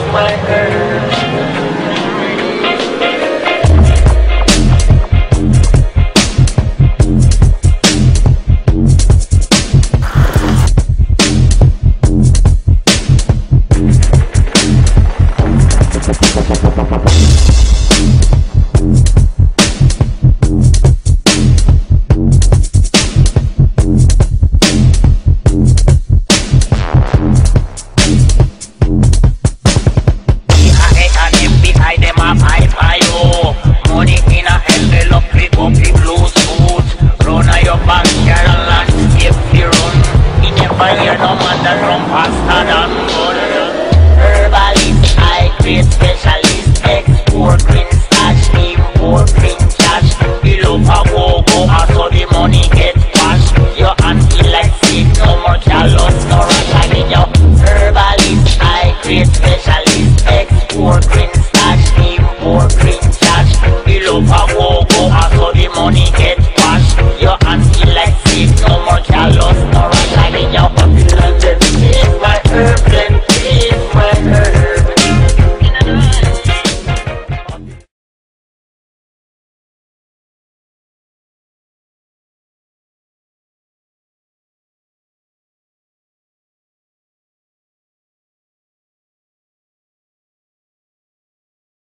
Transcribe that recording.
my earth. Money in a envelope, pick up the blue suit. Run a your bank, carol and skip the run. You never hear no man that run faster than gun. Herbalist, high grade specialist, export green